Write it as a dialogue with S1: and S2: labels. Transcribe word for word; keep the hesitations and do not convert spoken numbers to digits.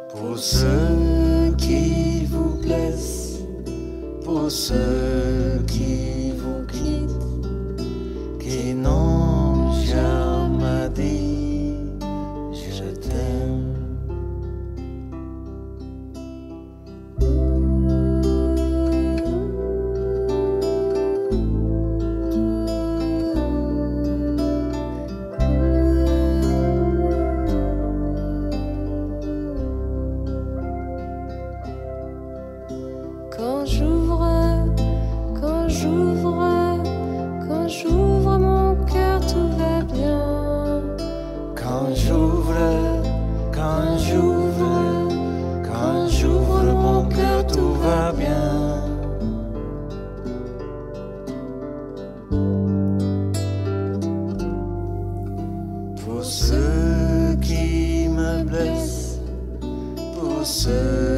S1: Pour ceux qui vous blessent, pour ceux qui vous quittent, qui n'ont jamais dit je t'aime.
S2: Quand j'ouvre, quand j'ouvre, quand j'ouvre mon cœur, tout va bien.
S1: Quand j'ouvre, quand j'ouvre, quand j'ouvre mon cœur, tout va bien. Pour ceux qui me blessent, pour ceux